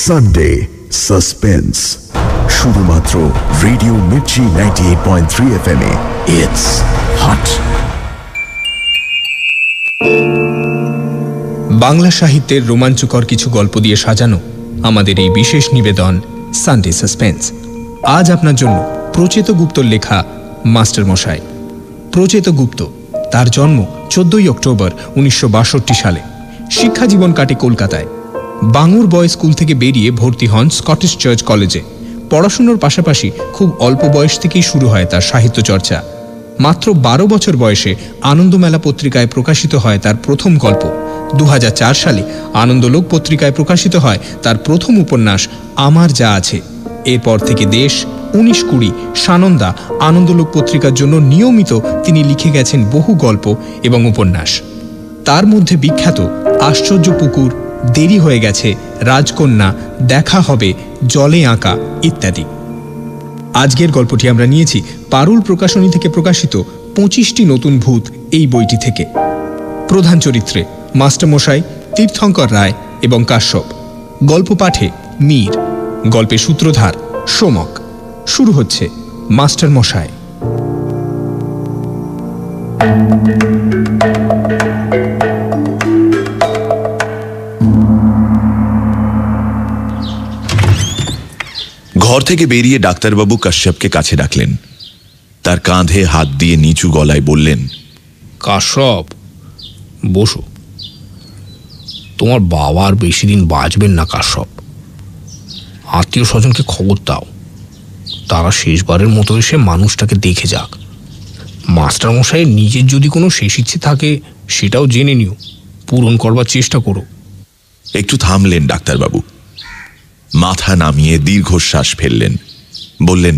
Sunday suspense, শুধুমাত্র radio Mirchi 98.3 FM এ। It's hot. Bangla সাহিত্যের রোমাঞ্চকর কিছু গল্প দিয়ে সাজানো আমাদের এই বিশেষ নিবেদন সানডে সাসপেন্স। আজ আপনার জন্য প্রচেত গুপ্তর লেখা মাস্টার মশাই। প্রচেত গুপ্ত, তার জন্ম 14 অক্টোবর 1962 সালে। শিক্ষা জীবন কাটে কলকাতায়। বাঙুর বয়েজ স্কুল থেকে বেরিয়ে ভর্তি হন স্কটিশ চার্চ কলেজে। পড়াশুনোর পাশাপাশি খুব অল্প বয়স থেকেই শুরু হয় তার সাহিত্য চর্চা। মাত্র 12 বছর বয়সে আনন্দমেলা পত্রিকায় প্রকাশিত হয় তার প্রথম গল্প। 2004 সালে আনন্দলোক পত্রিকায় প্রকাশিত হয় তার প্রথম উপন্যাস আমার যা আছে। এরপর থেকে দেশ, 19-20, সানন্দা, আনন্দলোক পত্রিকার জন্য নিয়মিত তিনি লিখে গেছেন বহু গল্প এবং উপন্যাস। তার মধ্যে বিখ্যাত আশ্চর্য পুকুর, দেরি হয়ে গেছে, রাজকন্যা, দেখা হবে, জলে আঁকা ইত্যাদি। আজকের গল্পটি আমরা নিয়েছি পারুল প্রকাশনী থেকে প্রকাশিত 25টি নতুন ভূত এই বইটি থেকে। প্রধান চরিত্রে মাস্টারমশাই, তীর্থঙ্কর রায় এবং কাশ্যপ। গল্প পাঠে মীর। গল্পের সূত্রধার সোমক। শুরু হচ্ছে মাস্টারমশাই। ঘর থেকে বেরিয়ে ডাক্তারবাবু কাশ্যপকে কাছে ডাকলেন। তার কাঁধে হাত দিয়ে নিচু গলায় বললেন, কাশ্যপ, বসো। তোমার বাবা আর বেশি দিন বাঁচবেন না কাশ্যপ। আত্মীয় স্বজনকে খবর দাও, তারা শেষবারের মতো এসে মানুষটাকে দেখে যাক। মাস্টারমশাইয়ের নিজের যদি কোনো শেষ ইচ্ছে থাকে সেটাও জেনে নিও, পূরণ করবার চেষ্টা করো। একটু থামলেন ডাক্তারবাবু, মাথা নামিয়ে দীর্ঘশ্বাস ফেললেন, বললেন,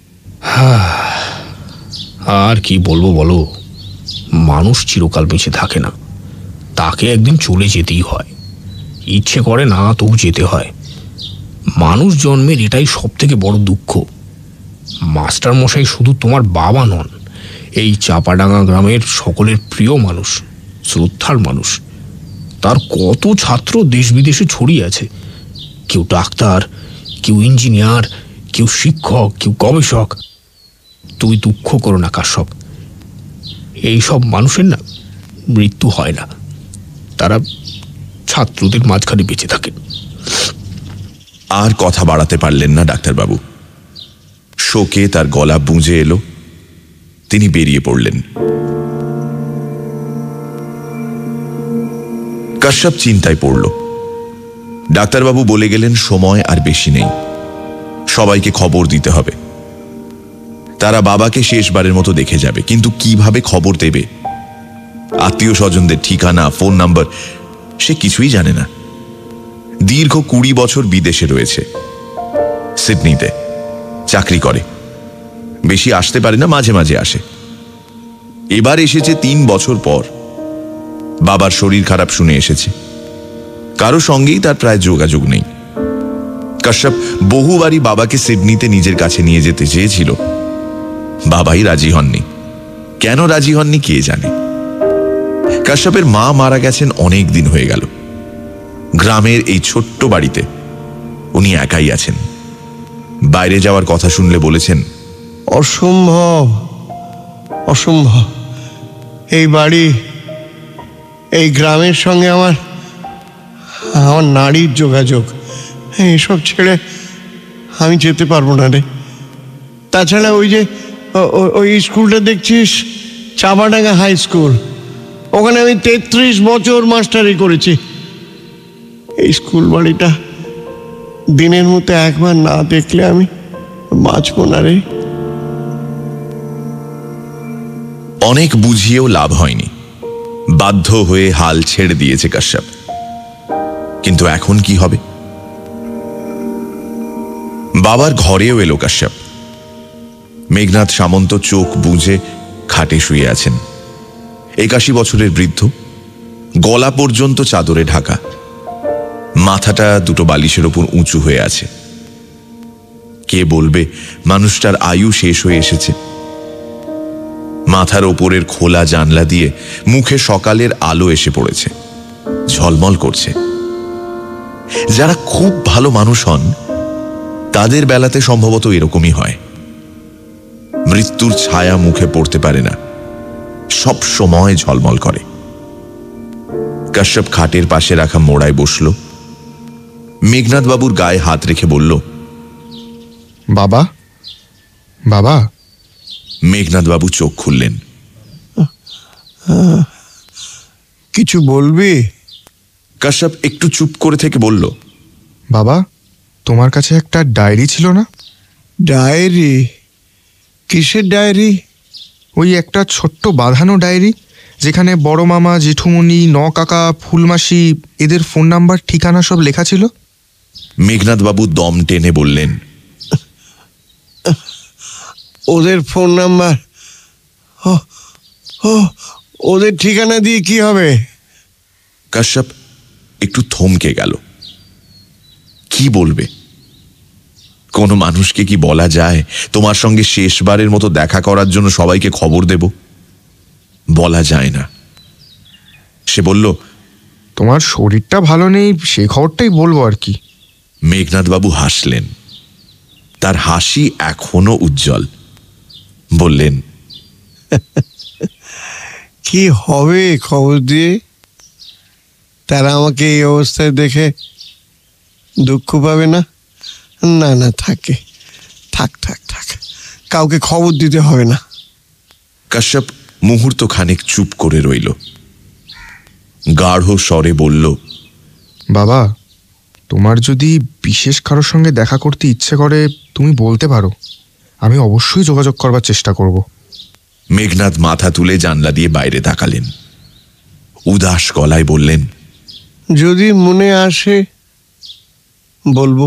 আর কি বলবো বলো, মানুষ চিরকাল বেঁচে থাকে না, তাকে একদিন চলে যেতেই হয়। ইচ্ছে করে না, তবু যেতে হয়। মানুষ জন্মের এটাই সব থেকে বড় দুঃখ। মাস্টারমশাই শুধু তোমার বাবা নন, এই চাপাডাঙ্গা গ্রামের সকলের প্রিয় মানুষ, শ্রদ্ধার মানুষ। তার কত ছাত্র দেশ বিদেশে ছড়িয়ে আছে, কেউ ডাক্তার, কেউ ইঞ্জিনিয়ার, কেউ শিক্ষক, কেউ গবেষক। তুমি দুঃখ করো না কাশ্যপ, এইসব মানুষের না মৃত্যু হয় না, তারা ছাত্রদের মাঝখানে বেঁচে থাকে। আর কথা বাড়াতে পারলেন না ডাক্তারবাবু। শোকে তার গলা বুঁজে এলো। তিনি বেরিয়ে পড়লেন। কাশ্যপ চিন্তায় পড়ল। ডাক্তারবাবু বলে গেলেন, সময় আর বেশি নেই, সবাইকে খবর দিতে হবে। তারা বাবাকে শেষবারের মতো দেখে যাবে, কিন্তু কিভাবে খবর দেবে? আত্মীয় স্বজনদের ঠিকানা, ফোন নাম্বার সে কিছুই জানে না। দীর্ঘ 20 বছর বিদেশে রয়েছে, সিডনিতে চাকরি করে। বেশি আসতে পারে না, মাঝে মাঝে আসে। এবার এসেছে 3 বছর পর। বাবার শরীর খারাপ শুনে এসেছে। কারো সঙ্গেই তার প্রায় যোগাযোগ নেই। কাশ্যপ বহুবারই বাবাকে সিডনিতে নিজের কাছে নিয়ে যেতে চেয়েছিল, বাবাই রাজি হননি। কেন রাজি হননি কে জানে। কাশ্যপের মা মারা গেছেন অনেক দিন হয়ে গেল। গ্রামের এই ছোট্ট বাড়িতে উনি একাই আছেন। বাইরে যাওয়ার কথা শুনলে বলেছেন, অসম্ভব, অসম্ভব। এই বাড়ি, এই গ্রামের সঙ্গে আমার নারীর যোগাযোগ, এইসব ছেড়ে আমি যেতে পারবো না রে। তাছাড়া ওই যে ওই স্কুলটা দেখছিস, চাপাডাঙ্গা হাই স্কুল, ওখানে আমি 33 বছর মাস্টারি করেছি। এই স্কুল বাড়িটা দিনের মতো একবার না দেখলে আমি বাঁচবো না রে। অনেক বুঝিয়েও লাভ হয়নি। বাধ্য হয়ে হাল ছেড়ে দিয়েছে কাশ্যপ। কিন্তু এখন কি হবে? বাবার ঘরেও এলো কাশ্যপ। মেঘনাথ সামন্ত চোখ বুজে খাটে শুয়ে আছেন। 81 বছরের বৃদ্ধ, গলা পর্যন্ত চাদরে ঢাকা, মাথাটা দুটো বালিশের ওপর উঁচু হয়ে আছে। কে বলবে মানুষটার আয়ু শেষ হয়ে এসেছে? মাথার ওপরের খোলা জানলা দিয়ে মুখে সকালের আলো এসে পড়েছে, ঝলমল করছে। যারা খুব ভালো মানুষ হন তাদের বেলাতে সম্ভবত এরকমই হয়। মৃত্যুর ছায়া মুখে পড়তে পারে না, সব সময় ঝলমল করে। কাশ্যপ খাটের পাশে রাখা মোড়ায় বসল। মেঘনাদ বাবুর গায়ে হাত রেখে বলল, বাবা বাবা। মেঘনাদ বাবু চোখ খুললেন। কিছু বলবি? কাশ্যপ একটু চুপ করে থেকে বলল, বাবা, তোমার কাছে একটা ডায়েরি ছিল না? ডায়েরি? কিসের ডায়েরি? ওই একটা ছোট্ট বাঁধানো ডায়েরি, যেখানে বড় মামা, জেঠুমনি, কাকা, ফুলমাসি এদের ফোন নাম্বার, ঠিকানা সব লেখা ছিল। মেঘনাদ বাবু দম টেনে বললেন, ওদের ফোন নাম্বার? ওদের ঠিকানা দিয়ে কি হবে? কাশ্যপ একটু থমকে গেল। কি বলবে? কোনো মানুষকে কি বলা যায় তোমার সঙ্গে শেষবারের মতো দেখা করার জন্য সবাইকে খবর দেব? বলা যায় না। সে বলল, তোমার শরীরটা ভালো নেই, সে খবরটাই বলবো আর কি। মেঘনাদ বাবু হাসলেন। তার হাসি এখনো উজ্জ্বল। বললেন, কি হবে খবর দিয়ে? তারা আমাকে এই অবস্থায় দেখে দুঃখ পাবে না? না না, থাকে, থাক থাক থাক, কাউকে খবর দিতে হবে না। কাশ্যপ মুহূর্ত খানেক চুপ করে রইল। গাঢ় স্বরে বলল, বাবা, তোমার যদি বিশেষ কারোর সঙ্গে দেখা করতে ইচ্ছে করে তুমি বলতে পারো, আমি অবশ্যই যোগাযোগ করবার চেষ্টা করব। মেঘনাদ মাথা তুলে জানলা দিয়ে বাইরে তাকালেন। উদাস গলায় বললেন, যদি মনে আসে বলবো।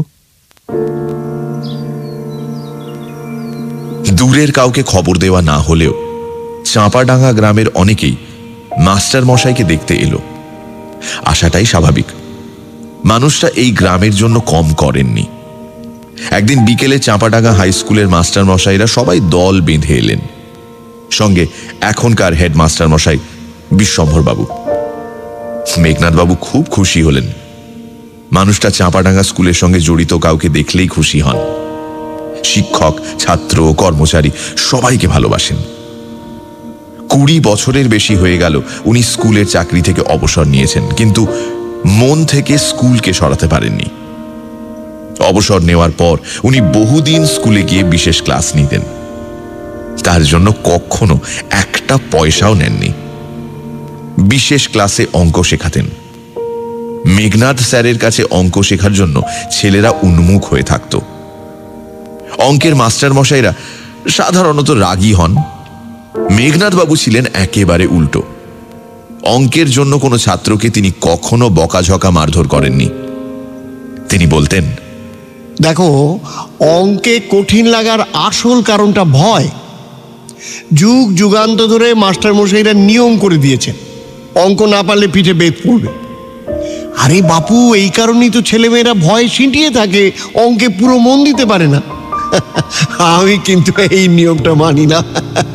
দূরের কাউকে খবর দেওয়া না হলেও চাঁপাডাঙ্গা গ্রামের অনেকেই মাস্টার মশাইকে দেখতে এলো। আশাটাই স্বাভাবিক। মানুষটা এই গ্রামের জন্য কম করেননি। একদিন বিকেলে চাঁপাডাঙ্গা হাই স্কুলের মাস্টার মশাইরা সবাই দল বেঁধে এলেন। সঙ্গে এখনকার হেডমাস্টার মশাই বিশ্বম্ভর বাবু। মেঘনাদ বাবু খুব খুশি হলেন। মানুষটা চাঁপাডাঙ্গা স্কুলের সঙ্গে জড়িত কাউকে দেখলেই খুশি হন। শিক্ষক, ছাত্র, কর্মচারী সবাইকে ভালোবাসেন। 20 বছরের বেশি হয়ে গেল উনি স্কুলের চাকরি থেকে অবসর নিয়েছেন, কিন্তু মন থেকে স্কুলকে সরাতে পারেননি। অবসর নেওয়ার পর উনি বহুদিন স্কুলে গিয়ে বিশেষ ক্লাস নিতেন। তার জন্য কখনো একটা পয়সাও নেননি। বিশেষ ক্লাসে অঙ্ক শেখাতেন। মেঘনাদ স্যারের কাছে অঙ্ক শেখার জন্য ছেলেরা উন্মুখ হয়ে থাকত। অঙ্কের মাস্টার মশাইরা সাধারণত রাগী হন। মেঘনাদ বাবু ছিলেন একেবারে উল্টো। অঙ্কের জন্য কোনো ছাত্রকে তিনি কখনো বকাঝকা মারধর করেননি। তিনি বলতেন, দেখো, অঙ্কে কঠিন লাগার আসল কারণটা ভয়। যুগ যুগান্ত ধরে মাস্টার মশাইরা নিয়ম করে দিয়েছেন, অঙ্ক না পারলে পিঠে বেত পড়বে। আরে বাপু, এই কারণেই তো ছেলেমেয়েরা ভয়ে সিঁটিয়ে থাকে, অঙ্কে পুরো মন দিতে পারে না। আমি কিন্তু এই নিয়মটা মানি না।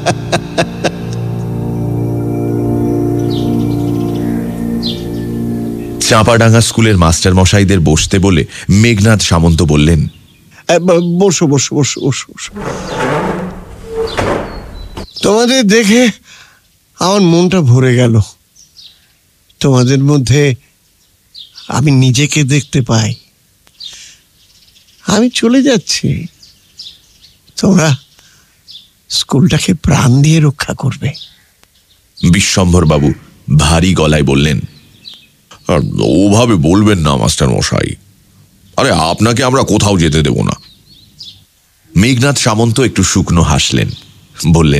চাঁপাডাঙ্গা স্কুলের মাস্টার মশাইদের বসতে বলে মেঘনাদ সামন্ত বললেন, বসো বসো বসো বসো বসো। তোমাদের দেখে আমার মনটা ভরে গেল। তোমাদের মধ্যে আমি নিজেকে দেখতে পাই। আমি চলে যাচ্ছি, তোমরা স্কুলটাকে প্রাণ দিয়ে রক্ষা করবে। বিশ্বম্ভর বাবু ভারী গলায় বললেন, ওভাবে বলবেন না মাস্টার মশাই, আরে আপনাকে আমরা কোথাও যেতে দেব না। মেঘনাদ সামন্ত একটু শুকনো হাসলেন, বললেন,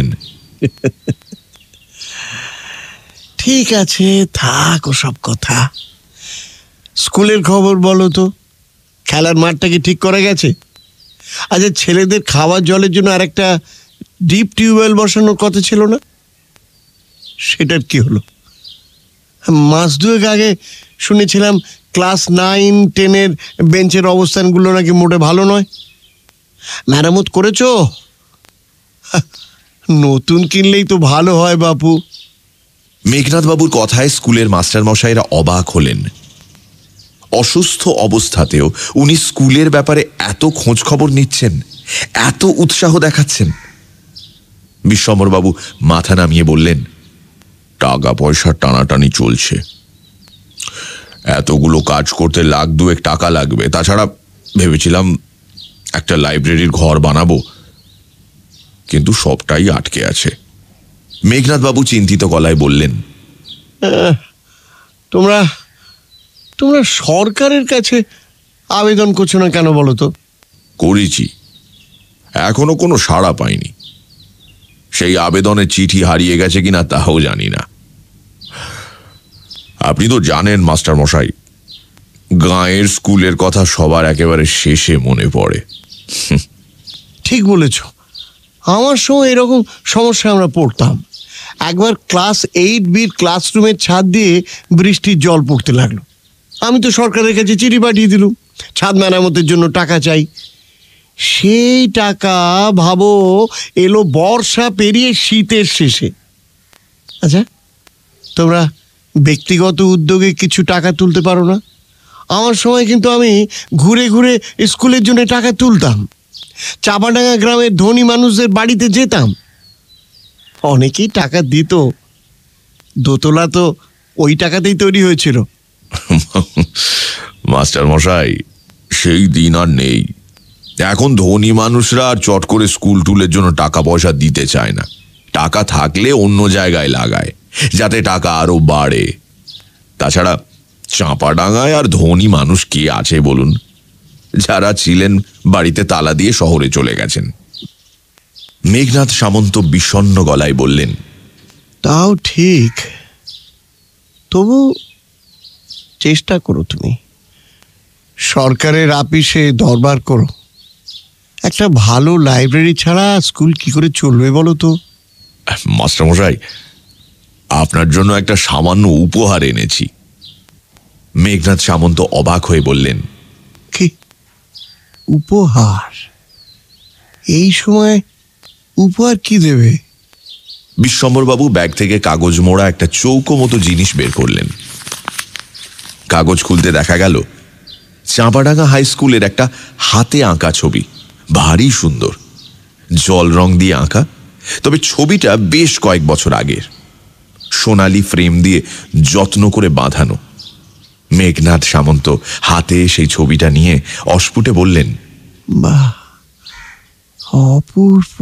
ঠিক আছে, থাক ওসব কথা। স্কুলের খবর বলো তো, খেলার মাঠটা কি ঠিক করা গেছে? আচ্ছা, ছেলেদের খাওয়ার জলের জন্য আরেকটা ডিপ টিউবওয়েল বসানোর কথা ছিল না? সেটার কি হলো? মাস দুয়েক আগে শুনেছিলাম ক্লাস 9, 10 বেঞ্চের অবস্থানগুলো নাকি মোটে ভালো নয়। মেরামত করেছো? নতুন কিনলেই তো ভালো হয় বাপু। মেঘনাদ বাবুর কথায় স্কুলের মাস্টার মশাইরা অবাক হলেন। অসুস্থ অবস্থাতেও উনি স্কুলের ব্যাপারে এত খোঁজ খবর নিচ্ছেন, এত উৎসাহ দেখাচ্ছেন। বিশ্বম্বরবাবু মাথা নামিয়ে বললেন, টাকা পয়সার টানাটানি চলছে, এতগুলো কাজ করতে লাখ দুয়েক টাকা লাগবে। তাছাড়া ভেবেছিলাম একটা লাইব্রেরির ঘর বানাবো, কিন্তু সবটাই আটকে আছে। মেঘনাথবাবু চিন্তিত গলায় বললেন, তোমরা তোমরা সরকারের কাছে আবেদন করছো না কেন বলো তো? করেছি, এখনো কোনো সাড়া পাইনি। সেই আবেদনের চিঠি হারিয়ে গেছে কিনা তাও জানি না। আপনি তো জানেন মাস্টার মশাই, গাঁয়ের স্কুলের কথা সবার একেবারে শেষে মনে পড়ে। ঠিক বলেছ, আমার সময় এরকম সমস্যা আমরা পড়তাম। একবার ক্লাস 8B ক্লাসরুমের ছাদ দিয়ে বৃষ্টির জল পড়তে লাগলো। আমি তো সরকারের কাছে চিঠি পাঠিয়ে দিলুম, ছাদ মেরামতের জন্য টাকা চাই। সেই টাকা ভাবো এলো বর্ষা পেরিয়ে শীতের শেষে। আচ্ছা, তোমরা ব্যক্তিগত উদ্যোগে কিছু টাকা তুলতে পারো না? আমার সময় কিন্তু আমি ঘুরে ঘুরে স্কুলের জন্য টাকা তুলতাম। চাপাডাঙ্গা গ্রামের ধনী মানুষদের বাড়িতে যেতাম, অনেকেই টাকা দিত। দোতলা তো ওই টাকাতেই তৈরি হয়েছিল। মাস্টার মশাই, সেই দিন আর নেই। এখন ধনী মানুষরা আর চট করে স্কুল টুলের জন্য টাকা পয়সা দিতে চায় না। টাকা থাকলে অন্য জায়গায় লাগায়, যাতে টাকা আরো বাড়ে। তাছাড়া চাঁপাডাঙ্গায় আর ধনী মানুষ কে আছে বলুন? যারা ছিলেন বাড়িতে তালা দিয়ে শহরে চলে গেছেন। মেঘনাথ সামন্ত বিষণ্ণ গলায় বললেন, তাও ঠিক, তবু চেষ্টা করো। তুমি সরকারের আপিসে দরবার করো। একটা ভালো লাইব্রেরি ছাড়া স্কুল কি করে চলবে বলো তো? মাস্টারমশাই, আপনার জন্য একটা সামান্য উপহার এনেছি। মেঘনাথ সামন্ত অবাক হয়ে বললেন, কি উপহার? এই সময় উপহার কি দেবে? বিশ্বম্বরবাবু ব্যাগ থেকে কাগজ মোড়া একটা চৌকো মতো জিনিস বের করলেন। কাগজ খুলতে দেখা গেল চাঁপাডাঙ্গা হাই স্কুলের একটা হাতে আঁকা ছবি, ভারী সুন্দর, জল রং দিয়ে আঁকা। তবে ছবিটা বেশ কয়েক বছর আগের, সোনালি ফ্রেম দিয়ে যত্ন করে বাঁধানো। মেঘনাথ সামন্ত হাতে সেই ছবিটা নিয়ে অস্ফুটে বললেন, বাহ, অপূর্ব,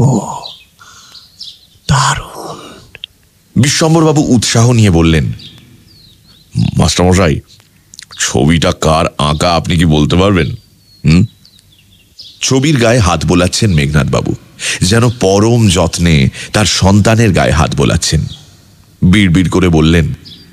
দারুণ। বিশ্বম্বরবাবু উৎসাহ নিয়ে বললেন, মাস্টারমশাই, ছবিটা কার আঁকা আপনি কি বলতে পারবেন? ছবির গায়ে হাত বোলাচ্ছেন মেঘনাথবাবু, যেন পরম যত্নে তার সন্তানের গায়ে হাত বোলাচ্ছেন। বিড়বিড় করে বললেন,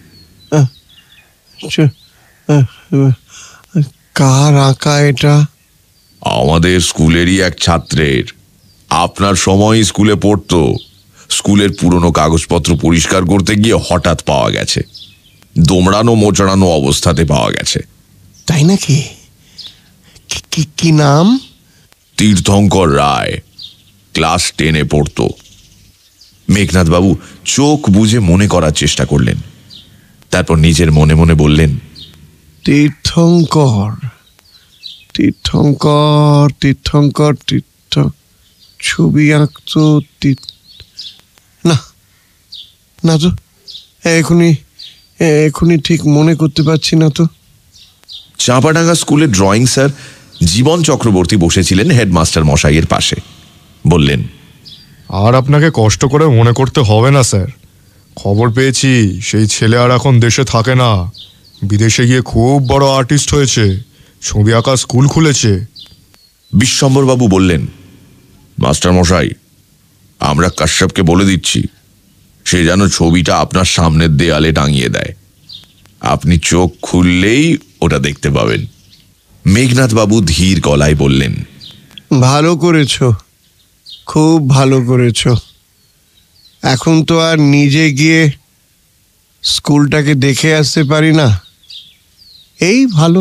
কার আঁকা এটা? আমাদের স্কুলেরই এক ছাত্রের। আপনার সময় স্কুলে পড়তো। স্কুলের পুরনো কাগজপত্র পরিষ্কার করতে গিয়ে হঠাৎ পাওয়া গেছে, দোমড়ানো মোচড়ানো অবস্থাতে পাওয়া গেছে। তাই নাকি? কি নাম? তীর্থঙ্কর রায়, ক্লাস 10-এ পড়তো। মেঘনাথবাবু চোখ বুজে মনে করার চেষ্টা করলেন, তারপর নিজের মনে মনে বললেন, তীর্থঙ্কর, তীর্থঙ্কর, তীর্থঙ্কর, ছবি আঁকতো। না না তো, এখনই ঠিক মনে করতে পারছি না তো। চাঁপাডাঙ্গা স্কুলের ড্রয়িং স্যার জীবন চক্রবর্তী বসেছিলেন হেডমাস্টার মশাইয়ের পাশে। বললেন, আর আপনাকে কষ্ট করে মনে করতে হবে না স্যার। খবর পেয়েছি সেই ছেলে আর এখন দেশে থাকে না, বিদেশে গিয়ে খুব বড় আর্টিস্ট হয়েছে, ছবি আঁকা স্কুল খুলেছে। বিশ্বম্বরবাবু বললেন, মাস্টার মশাই, আমরা কাশ্যপকে বলে দিচ্ছি সে যেন ছবিটা আপনার সামনের দেয়ালে টাঙিয়ে দেয়। আপনি চোখ খুললেই ওটা দেখতে পাবেন। মেঘনাথবাবু ধীর গলায় বললেন, ভালো করেছ, খুব ভালো করেছ। এখন তো আর নিজে গিয়ে স্কুলটাকে দেখে আসতে পারি না। এই ভালো,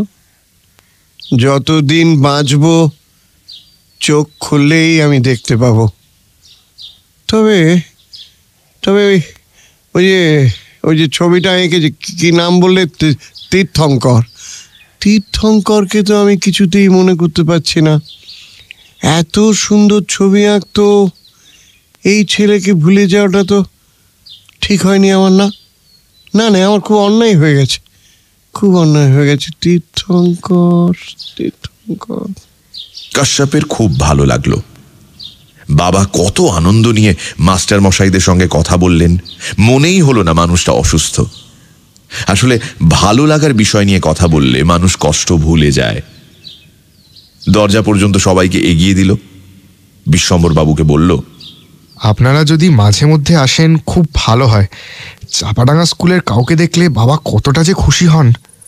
যতদিন বাঁচব চোখ খুললেই আমি দেখতে পাবো। তবে তবে ওই যে ছবিটা এঁকেছে, কি নাম বললে? তীর্থঙ্কর। তীর্থঙ্করকে তো আমি কিছুতেই মনে করতে পারছি না। এত সুন্দর ছবি আঁকতো, এই ছেলেকে ভুলে যাওয়াটা তো ঠিক হয়নি আমার। না না না, আমার খুব অন্যায় হয়ে গেছে, খুব অন্যায় হয়ে গেছে। তীর্থঙ্কর তীর্থঙ্কর। কাশ্যপের খুব ভালো লাগলো। বাবা কত আনন্দ নিয়ে মাস্টার মশাইদের সঙ্গে কথা বললেন, মনেই হলো না মানুষটা অসুস্থ। আসলে ভালো লাগার বিষয় নিয়ে কথা বললে মানুষ কষ্ট ভুলে যায়। দরজা পর্যন্ত সবাইকে এগিয়ে দিল। বিশ্বম্বর বাবুকে বলল, আপনারা যদি মাঝে মধ্যে আসেন খুব ভালো হয়। চাপাডাঙ্গা স্কুলের কাউকে দেখলে বাবা কতটা যে খুশি হন।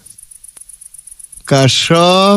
কাশ্যপ,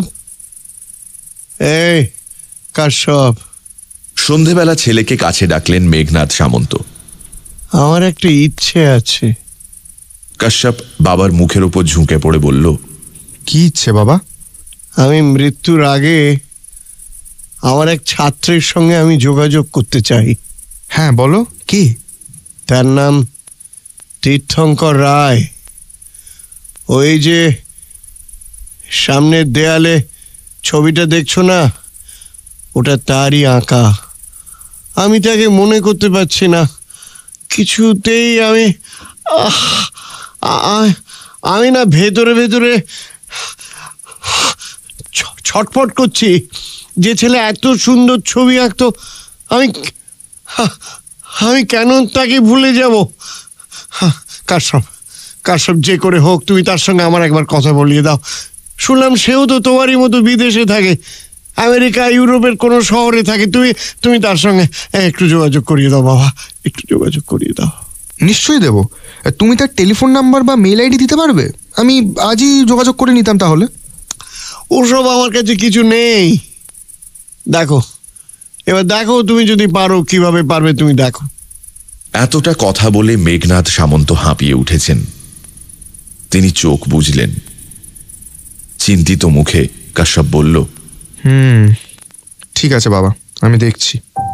এই কাশ্যপ। সন্ধেবেলা ছেলেকে কাছে ডাকলেন মেঘনাথ সামন্ত। আমার একটা ইচ্ছে আছে। কাশ্যপ বাবার মুখের উপর ঝুঁকে পড়ে বলল, কি ইচ্ছে বাবা? আমি মৃত্যুর আগে আমার এক ছাত্রের সঙ্গে আমি যোগাযোগ করতে চাই। হ্যাঁ বলো, কি? তার নাম তীর্থঙ্কর রায়। ওই যে সামনের দেয়ালে ছবিটা দেখছো না, ওটা তারই আঁকা। আমি তাকে মনে করতে পারছি না কিছুতেই। আমি না ভেতরে ভেতরে ছটফট করছি। যে ছেলে এত সুন্দর ছবি আঁকতো, আমি কেন তাকে ভুলে যাব? কাশ্যপ, কাশ্যপ, যে করে হোক তুমি তার সঙ্গে আমার একবার কথা বলিয়ে দাও। শুনলাম সেও তো তোমারই মতো বিদেশে থাকে, আমেরিকা ইউরোপের কোনো শহরে থাকে। তুমি তার সঙ্গে একটু যোগাযোগ করিয়ে দাও বাবা, একটু যোগাযোগ করিয়ে দাও। নিশ্চয়ই দেব। তুমি তার টেলিফোন নাম্বার বা মেল আইডি দিতে পারবে? আমি আজই যোগাযোগ করে নিতাম তাহলে। ওসব আমার কাছে কিছু নেই। দেখো, এবার দেখো তুমি যদি পারো, কিভাবে পারবে তুমি দেখো। এতটা কথা বলে মেঘনাথ সামন্ত হাঁপিয়ে উঠেছেন। তিনি চোখ বুঝলেন। চিন্তিত মুখে কাশ্যপ বলল, ঠিক আছে বাবা, আমি দেখছি।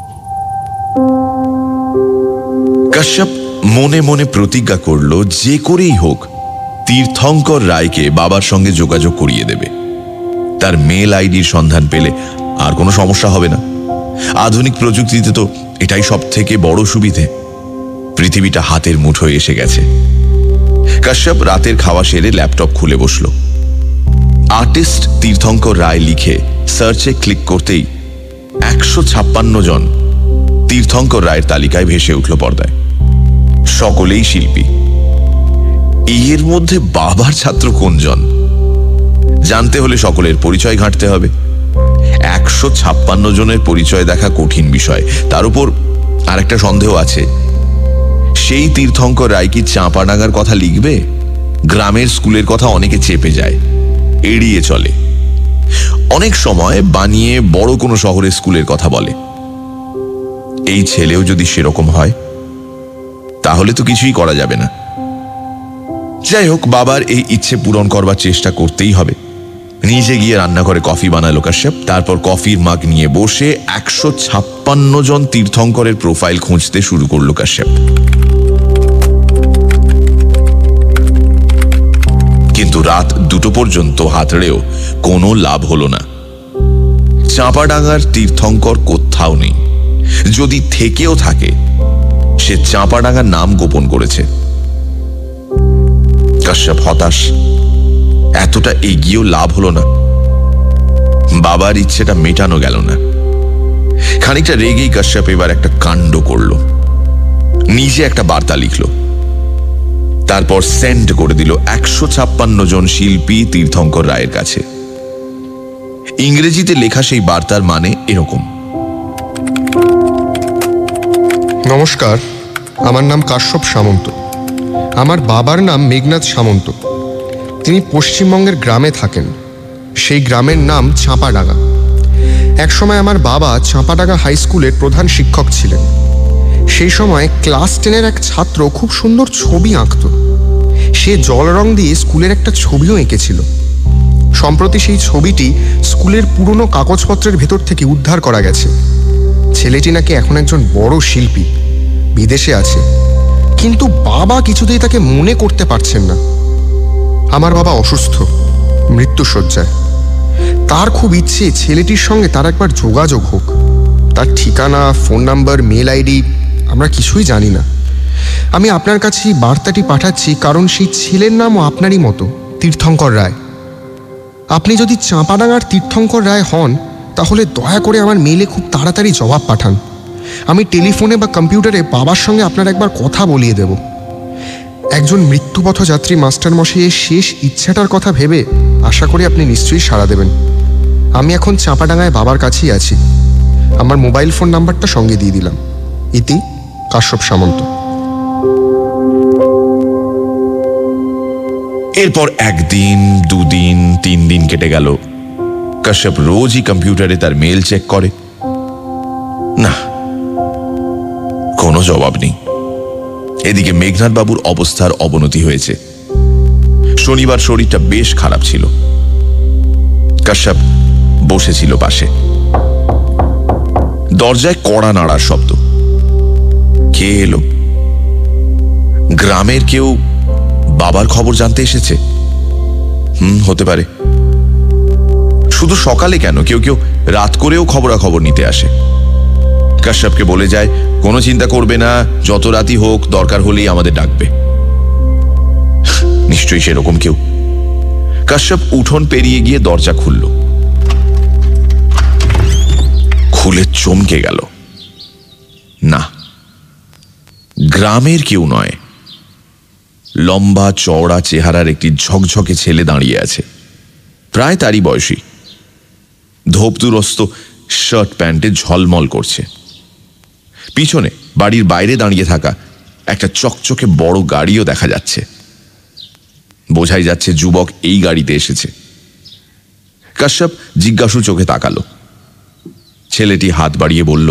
কাশ্যপ মনে মনে প্রতিজ্ঞা করল, যে করেই হোক তীর্থঙ্কর রায়কে বাবার সঙ্গে যোগাযোগ করিয়ে দেবে। তার মেল আইডির সন্ধান পেলে আর কোনো সমস্যা হবে না। আধুনিক প্রযুক্তিতে তো এটাই সব থেকে বড় সুবিধে। পৃথিবীটা হাতের মুঠোয় এসে গেছে। কাশ্যপ রাতের খাওয়া সেরে ল্যাপটপ খুলে বসল। আর্টিস্ট তীর্থঙ্কর রায় লিখে সার্চে ক্লিক করতেই 156 জন তীর্থঙ্কর রায়ের তালিকায় ভেসে উঠল পর্দায়। সকলেই শিল্পী। এর মধ্যে বাবার ছাত্র কোনজন জানতে হলে সকলের পরিচয় ঘাঁটতে হবে। 156 জনের পরিচয় দেখা কঠিন বিষয়। তার উপর আরেকটা সন্দেহ আছে, সেই তীর্থঙ্কর রায় কি চাঁপাডাঙ্গার কথা লিখবে? গ্রামের স্কুলের কথা অনেকে চেপে যায়, এড়িয়ে চলে। অনেক সময় বানিয়ে বড় কোনো শহরের স্কুলের কথা বলে। এই ছেলেও যদি সেরকম হয় তাহলে তো কিছুই করা যাবে না। যাই হোক, বাবার এই ইচ্ছে পূরণ করবার চেষ্টা করতেই হবে। নিজে গিয়ে রান্নাঘরে কফি বানালো কাশ্যপ। তারপর কফির মাগ নিয়ে বসে 156 জন তীর্থঙ্করের প্রোফাইল খুঁজতে শুরু করলো কাশ্যপ। কিন্তু রাত 2টো পর্যন্ত হাতড়েও কোনো লাভ হলো না। চাঁপাডাঙ্গার তীর্থঙ্কর কোথাও নেই। যদি থেকেও থাকে, সে চাঁপাডাঙ্গার নাম গোপন করেছে। কাশ্যপ হতাশ। এতটা এগিয়েও লাভ হলো না। বাবার ইচ্ছেটা মেটানো গেল না। খানিকটা রেগেই কাশ্যপ এবার একটা কাণ্ড করল। নিজে একটা বার্তা লিখল, তারপর সেন্ড করে দিল 156 জন শিল্পী তীর্থঙ্কর রায়ের কাছে। ইংরেজিতে লেখা সেই বার্তার মানে এরকম: নমস্কার, আমার নাম কাশ্যপ সামন্ত। আমার বাবার নাম মেঘনাথ সামন্ত। তিনি পশ্চিমবঙ্গের গ্রামে থাকেন। সেই গ্রামের নাম চাঁপাডাঙ্গা। একসময় আমার বাবা চাঁপাডাঙ্গা হাই স্কুলের প্রধান শিক্ষক ছিলেন। সেই সময় ক্লাস 10-এর এক ছাত্র খুব সুন্দর ছবি আঁকত। সে জল রং দিয়ে স্কুলের একটা ছবিও এঁকেছিল। সম্প্রতি সেই ছবিটি স্কুলের পুরনো কাগজপত্রের ভেতর থেকে উদ্ধার করা গেছে। ছেলেটি নাকি এখন একজন বড় শিল্পী, বিদেশে আছে। কিন্তু বাবা কিছুতেই তাকে মনে করতে পারছেন না। আমার বাবা অসুস্থ, মৃত্যুশয্যায়। তার খুব ইচ্ছে ছেলেটির সঙ্গে তার একবার যোগাযোগ হোক। তার ঠিকানা, ফোন নাম্বার, মেল আইডি আমরা কিছুই জানি না। আমি আপনার কাছে বার্তাটি পাঠাচ্ছি কারণ সেই ছেলের নামও আপনারই মতো, তীর্থঙ্কর রায়। আপনি যদি চাঁপাডাঙ্গার তীর্থঙ্কর রায় হন তাহলে দয়া করে আমার মেলে খুব তাড়াতাড়ি জবাব পাঠান। আমি টেলিফোনে বা কম্পিউটারে বাবার সঙ্গে আপনার একবার কথা বলিয়ে দেব। একজন মৃত্যুপথযাত্রী মাস্টারমশাইয়ের শেষ ইচ্ছাটার কথা ভেবে আশা করি আপনি নিশ্চয়ই সাড়া দেবেন। আমি এখন চাঁপাডাঙ্গায় বাবার কাছেই আছি। আমার মোবাইল ফোন নাম্বারটা সঙ্গে দিয়ে দিলাম। ইতি কাশ্যপ সামন্ত। এরপর 1 দিন, 2 দিন, 3 দিন কেটে গেল। কাশ্যপ রোজই কম্পিউটারে তার মেল চেক করে। না, কোনো জবাব নেই। এদিকে মেঘনাথ বাবুর অবস্থার অবনতি হয়েছে। শনিবার শরীরটা বেশ খারাপ ছিল। কাশ্যপ বসেছিল পাশে। দরজায় কড়া নাড়ার শব্দ। কে এলো? গ্রামের কেউ বাবার খবর জানতে এসেছে? হতে পারে। শুধু সকালে কেন, কেউ কেউ রাত করেও খবরাখবর নিতে আসে। কাশ্যপকে বলে যায়, কোনো চিন্তা করবে না, যত রাতই হোক দরকার হলেই আমাদের ডাকবে। নিশ্চয়ই সেরকম কেউ। কাশ্যপ উঠোন পেরিয়ে গিয়ে দরজা খুলল। খুলে চমকে গেল। না, গ্রামের কেউ নয়। লম্বা চওড়া চেহারার একটি ঝকঝকে ছেলে দাঁড়িয়ে আছে, প্রায় তারই বয়সী। ধোপদুরস্ত শার্ট প্যান্টে ঝলমল করছে। পিছনে বাড়ির বাইরে দাঁড়িয়ে থাকা একটা চকচকে বড় গাড়িও দেখা যাচ্ছে। বোঝাই যাচ্ছে যুবক এই গাড়িতে এসেছে। কাশ্যপ জিজ্ঞাসু চোখে তাকালো। ছেলেটি হাত বাড়িয়ে বলল,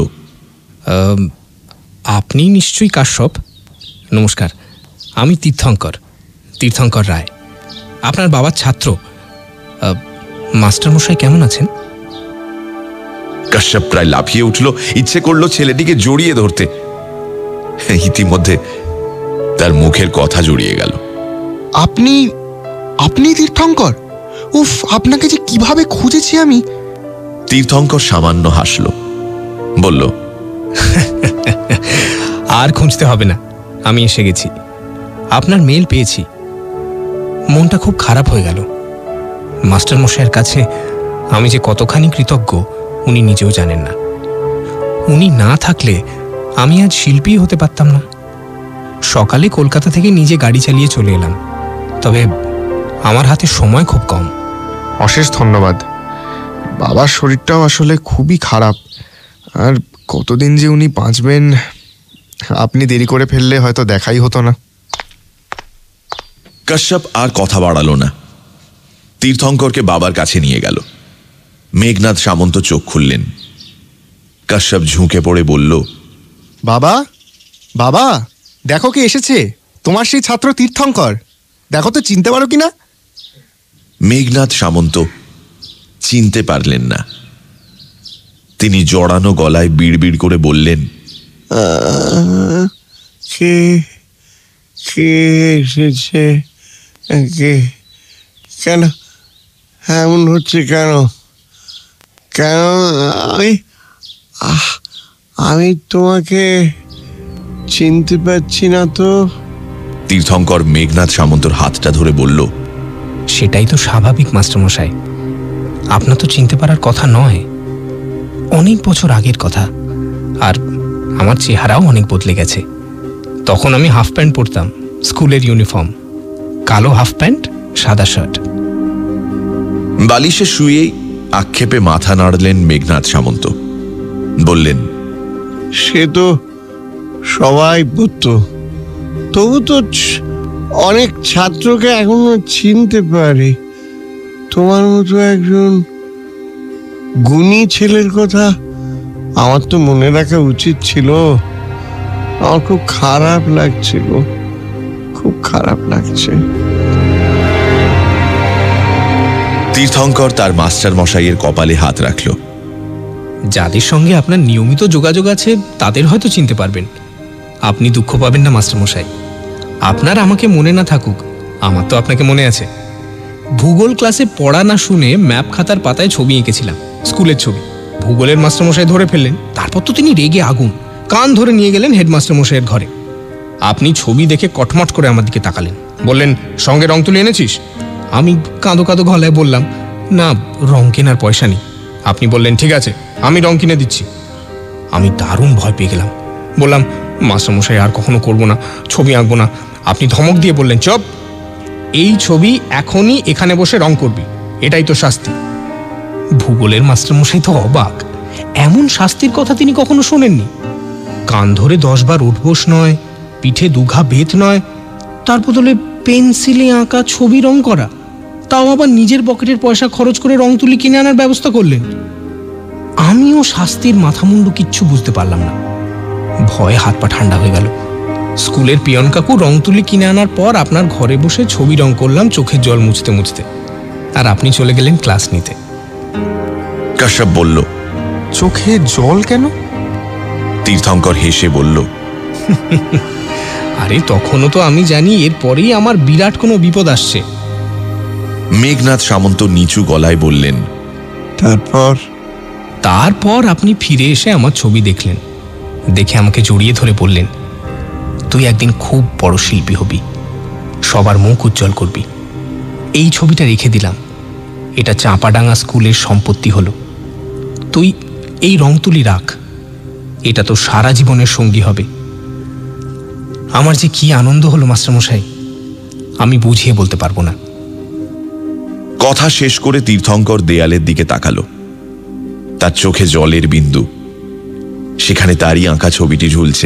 আপনি নিশ্চয়ই কাশ্যপ? নমস্কার, আমি তীর্থঙ্কর রায়, আপনার বাবার ছাত্র। মাস্টারমশাই কেমন আছেন? কাশ্যপ প্রায় লাফিয়ে উঠল। ইচ্ছে করলো ছেলেটিকে জড়িয়ে ধরতে। ইতিমধ্যে তার মুখের কথা জড়িয়ে গেল। আপনি তীর্থঙ্কর? উফ, আপনাকে যে কিভাবে খুঁজেছি আমি। তীর্থঙ্কর সামান্য হাসল, বলল, আর খুঁজতে হবে না, আমি এসে গেছি। আপনার মেল পেয়েছি। মনটা খুব খারাপ হয়ে গেল। মাস্টারমশাইয়ের কাছে আমি যে কতখানি কৃতজ্ঞ উনি নিজেও জানেন না। উনি না থাকলে আমি আজ শিল্পী হতে পারতাম না। সকালে কলকাতা থেকে নিজে গাড়ি চালিয়ে চলে এলাম, তবে আমার হাতে সময় খুব কম। অশেষ ধন্যবাদ। বাবার শরীরটাও আসলে খুবই খারাপ, আর কতদিন যে উনি বাঁচবেন, আপনি দেরি করে ফেললে হয়তো দেখাই হতো না। কাশ্যপ আর কথা বাড়ালো না। তীর্থঙ্করকে বাবার কাছে নিয়ে গেল। মেঘনাথ সামন্ত চোখ খুললেন। কাশ্যপ ঝুঁকে পড়ে বলল, বাবা, বাবা, দেখো কে এসেছে, তোমার সেই ছাত্র তীর্থঙ্কর। দেখো তো চিনতে পারো কিনা। মেঘনাথ সামন্ত চিনতে পারলেন না। তিনি জড়ানো গলায় বিড়বিড় করে বললেন, কে কে এসেছে? কে? কেন এমন হচ্ছে? কেন কেন আমি তোমাকে চিনতে পারছি না তো। তীর্থঙ্কর মেঘনাথ সামন্তর হাতটা ধরে বলল, সেটাই তো স্বাভাবিক মাস্টারমশাই, আপনার তো চিনতে পারার কথা নয়। অনেক বছর আগের কথা, আর আমার চেহারাও অনেক বদলে গেছে। তখন আমি হাফ প্যান্ট পরতাম, স্কুলের ইউনিফর্ম, কালো হাফ প্যান্ট, সাদা শার্ট। বালিশে শুয়েই আক্ষেপে মাথা নাড়লেন মেঘনাথ সামন্ত। বললেন, সে তো সবাই পড়তো, তবু তো অনেক ছাত্রকে এখনো চিনতে পারে। তোমার মতো একজন গুণী ছেলের কথা আমার তো মনে রাখা উচিত ছিল। আমার খুব খারাপ লাগছিল, খুব খারাপ লাগছে। তীর্থঙ্কর তার মাস্টার মশাইয়ের কপালে হাত রাখল। যাদের সঙ্গে আপনার নিয়মিত যোগাযোগ আছে তাদের হয়তো চিনতে পারবেন। আপনি দুঃখ পাবেন না মাস্টারমশাই। আপনার আমাকে মনে না থাকুক, আমার তো আপনাকে মনে আছে। ভূগোল ক্লাসে পড়া না শুনে ম্যাপ খাতার পাতায় ছবি এঁকেছিলাম, স্কুলের ছবি। ভূগোলের মাস্টারমশাই ধরে ফেললেন। তারপর তো তিনি রেগে আগুন, কান ধরে নিয়ে গেলেন হেডমাস্টারমশাইয়ের ঘরে। আপনি ছবি দেখে কটমট করে আমার দিকে তাকালেন, বললেন, সঙ্গে রং তুলে এনেছিস? আমি কাঁদো কাঁদো গলায় বললাম, না, রং কেনার পয়সা নেই। আপনি বললেন, ঠিক আছে, আমি রং কিনে দিচ্ছি। আমি দারুণ ভয় পেয়ে গেলাম। বললাম, মাস্টারমশাই, আর কখনো করবো না, ছবি আঁকবো না। আপনি ধমক দিয়ে বললেন, চুপ, এই ছবি এখনই এখানে বসে রং করবি, এটাই তো শাস্তি। ভূগোলের মাস্টারমশাই তো অবাক, এমন শাস্তির কথা তিনি কখনো শোনেননি। কান ধরে 10 বার উঠবোস নয়, পিঠে দুঘা বেত নয়, তার বদলে পেন্সিলে আঁকা ছবি রং করা, তাও আবার নিজের পকেটের পয়সা খরচ করে রং তুলি কিনে আনার ব্যবস্থা করলেন। আমিও শাস্তির মাথামুন্ডু কিচ্ছু বুঝতে পারলাম না। ভয়ে হাত পা ঠান্ডা হয়ে গেল। স্কুলের পিয়ন কাকু রং তুলি কিনে আনার পর আপনার ঘরে বসে ছবি রং করলাম চোখের জল মুছতে মুছতে, আর আপনি চলে গেলেন ক্লাস নিতে। কাশ্যপ বলল, চোখে জল কেন? তীর্থঙ্কর হেসে বলল, আরে তখনও তো আমি জানি এরপরেই আমার বিরাট কোনো বিপদ আসছে। মেঘনাথ সামন্ত নিচু গলায় বললেন, তারপর আপনি ফিরে এসে আমার ছবি দেখলেন, দেখে আমাকে জড়িয়ে ধরে বললেন, তুই একদিন খুব বড় শিল্পী হবি, সবার মুখ উজ্জ্বল করবি। এই ছবিটা রেখে দিলাম, এটা চাঁপাডাঙ্গা স্কুলের সম্পত্তি হলো। তুই এই রং তুলি রাখ, এটা তো সারা জীবনের সঙ্গী হবে। আমার যে কি আনন্দ হলো মাস্টারমশাই, আমি বুঝিয়ে বলতে পারবো না। কথা শেষ করে তীর্থঙ্কর দেয়ালের দিকে তাকালো। তার চোখে জলের বিন্দু, সেখানে তারই আঁকা ছবিটি ঝুলছে।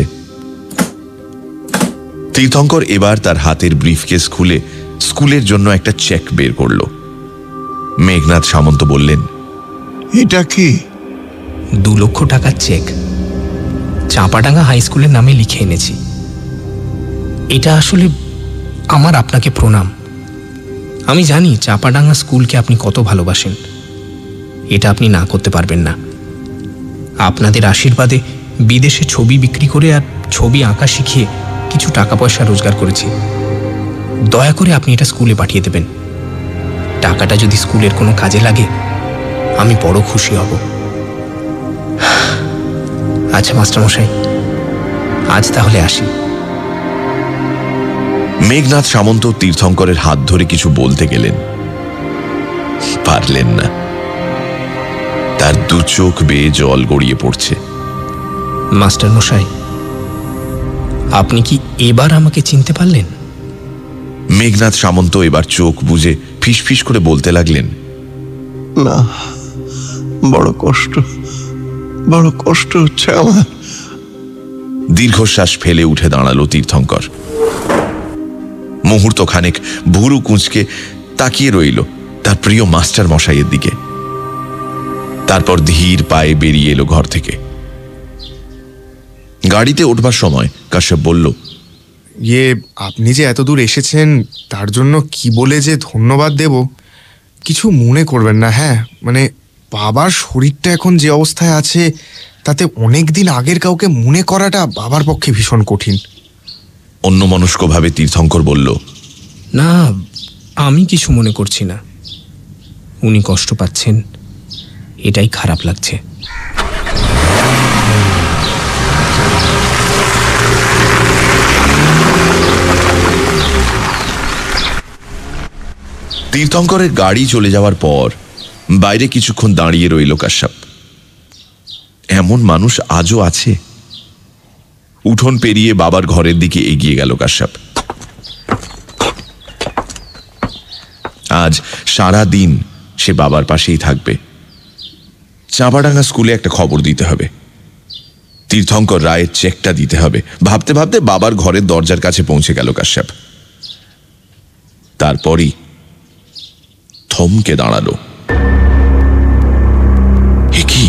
তীর্থঙ্কর এবার তার হাতের ব্রিফকেস খুলে স্কুলের জন্য একটা চেক বের করল। মেঘনাথ সামন্ত বললেন, এটা কি? 2 লক্ষ টাকার চেক, চাঁপাডাঙ্গা হাই স্কুলের নামে লিখে এনেছি। এটা আসলে আমার আপনাকে প্রণাম। আমি জানি চাঁপাডাঙ্গা স্কুলকে আপনি কত ভালোবাসেন, এটা আপনি না করতে পারবেন না। আপনাদের আশীর্বাদে বিদেশে ছবি বিক্রি করে আর ছবি আঁকা শিখিয়ে কিছু টাকা পয়সা রোজগার করেছি। দয়া করে আপনি এটা স্কুলে পাঠিয়ে দেবেন। টাকাটা যদি স্কুলের কোনো কাজে লাগে আমি বড় খুশি হব। আচ্ছা মাস্টারমশাই, আজ তাহলে আসি। মেঘনাথ সামন্ত তীর্থঙ্করের হাত ধরে কিছু বলতে গেলেন, পারলেন না। তার 2 চোখ বেয়ে জল গড়িয়ে পড়ছে। মাস্টারমশাই, আপনি কি এবার আমাকে চিনতে পারলেন? মেঘনাথ সামন্ত এবার চোখ বুজে ফিসফিস করে বলতে লাগলেন, না, বড় কষ্ট হচ্ছে আমার। দীর্ঘশ্বাস ফেলে উঠে দাঁড়ালো তীর্থঙ্কর। মুহূর্ত খানেক ভুরু কুঁচকে তাকিয়ে রইল তার প্রিয় মাস্টার মশাইয়ের দিকে। তারপর ধীর পায়ে বেরিয়ে এলো ঘর থেকে। গাড়িতে উঠবার সময় কাশ্যপ বলল, আপনি যে এত দূর এসেছেন তার জন্য কি বলে যে ধন্যবাদ দেব কিছু মনে করবেন না। হ্যাঁ, মানে বাবার শরীরটা এখন যে অবস্থায় আছে তাতে অনেক দিন আগের কাউকে মনে করাটা বাবার পক্ষে ভীষণ কঠিন। অন্যমনস্কভাবে তীর্থঙ্কর বলল, না, আমি কিছু মনে করছি না। উনি কষ্ট পাচ্ছেন, এটাই খারাপ লাগছে। তীর্থঙ্করের গাড়ি চলে যাওয়ার পর বাইরে কিছুক্ষণ দাঁড়িয়ে রইল কাশ্যপ। এমন মানুষ আজও আছে। উঠোন পেরিয়ে বাবার ঘরের দিকে এগিয়ে গেল কাশ্যপ। আজ সারা দিন সে বাবার পাশেই থাকবে। চাঁপাডাঙ্গা স্কুলে একটা খবর দিতে হবে, তীর্থঙ্কর রায়ের চেকটা দিতে হবে। ভাবতে ভাবতে বাবার ঘরের দরজার কাছে পৌঁছে গেল কাশ্যপ। তারপরই থমকে দাঁড়ালো। এ কি?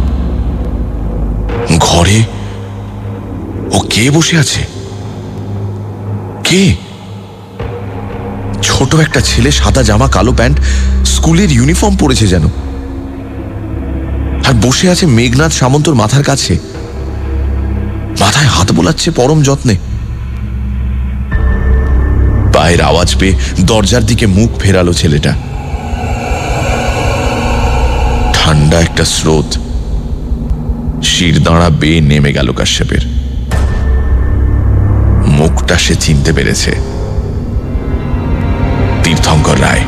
ঘরে ও কে বসে আছে? কে? ছোট একটা ছেলে, সাদা জামা, কালো প্যান্ট, স্কুলের ইউনিফর্ম পরেছে যেন, আর বসে আছে মেঘনাথ সামন্তর মাথার কাছে, মাথায় হাত বোলাচ্ছে পরম যত্নে। পায়ের আওয়াজ পেয়ে দরজার দিকে মুখ ফেরালো ছেলেটা। ঠান্ডা একটা স্রোত শিরদাঁড়া বেয়ে নেমে গেল কাশ্যপের। মুখটা সে চিনতে পেরেছে, তীর্থঙ্কর রায়।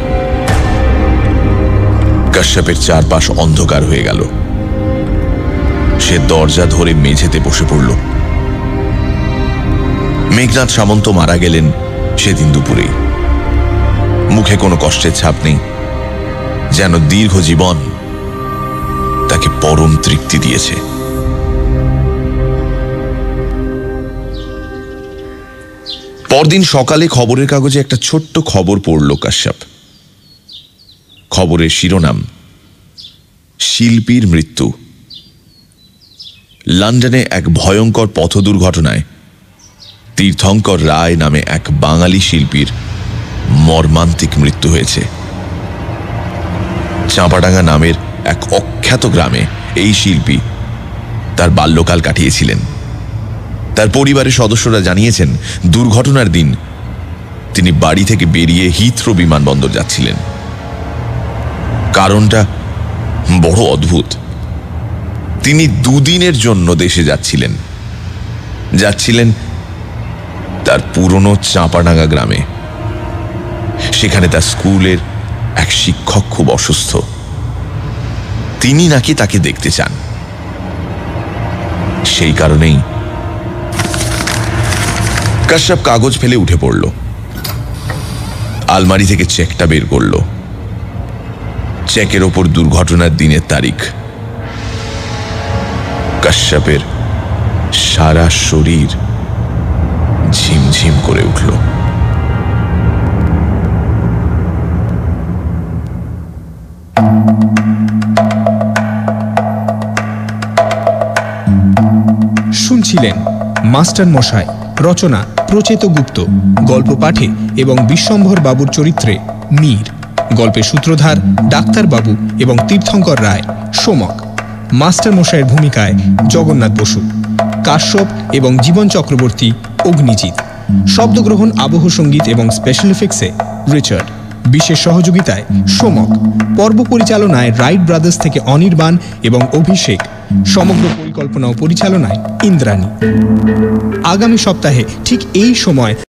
কাশ্যপের চারপাশ অন্ধকার হয়ে গেল। সে দরজা ধরে মেঝেতে বসে পড়ল। মেঘনাথ সামন্ত মারা গেলেন সেদিন দুপুরেই। মুখে কোনো কষ্টের ছাপ নেই, যেন দীর্ঘ জীবন তাকে পরম তৃপ্তি দিয়েছে। পরদিন সকালে খবরের কাগজে একটা ছোট্ট খবর পড়ল কাশ্যপ। খবরের শিরোনাম, শিল্পীর মৃত্যু। লন্ডনে এক ভয়ঙ্কর পথ দুর্ঘটনায় তীর্থঙ্কর রায় নামে এক বাঙালি শিল্পীর মর্মান্তিক মৃত্যু হয়েছে। চাঁপাডাঙ্গা নামের এক অখ্যাত গ্রামে এই শিল্পী তার বাল্যকাল কাটিয়েছিলেন। তার পরিবারের সদস্যরা জানিয়েছেন, দুর্ঘটনার দিন তিনি বাড়ি থেকে বেরিয়ে হিথ্রো বিমানবন্দর যাচ্ছিলেন। কারণটা বড় অদ্ভুত। তিনি দুদিনের জন্য দেশে যাচ্ছিলেন তার পুরনো চাঁপাডাঙ্গা গ্রামে। সেখানে তার স্কুলের এক শিক্ষক খুব অসুস্থ। তিনি নাকি তাকে দেখতে চান। সেই কারণেই কাশ্যপ কাগজ ফেলে উঠে পড়ল। আলমারি থেকে চেকটা বের করল। চেকের ওপর দুর্ঘটনার দিনের তারিখ। কাশ্যপের সারা শরীর ঝিমঝিম করে উঠল। শুনছিলেন মাস্টার মশাই, রচনা প্রচেত গুপ্ত, গল্প পাঠে এবং বিশ্বম্ভর বাবুর চরিত্রে মীর, গল্পের সূত্রধার ডাক্তার বাবু এবং তীর্থঙ্কর রায়, সোমক, মাস্টার মশাইয়ের ভূমিকায় জগন্নাথ বসু, কাশ্যপ এবং জীবন চক্রবর্তী অগ্নিজিৎ, শব্দগ্রহণ, আবহ সঙ্গীত এবং স্পেশাল এফেক্টসে রিচার্ড, বিশেষ সহযোগিতায় সোমক, পর্ব পরিচালনায় রাইট ব্রাদার্স থেকে অনির্বাণ এবং অভিষেক, সমগ্র পরিকল্পনা ও পরিচালনায় ইন্দ্রাণী। আগামী সপ্তাহে ঠিক এই সময়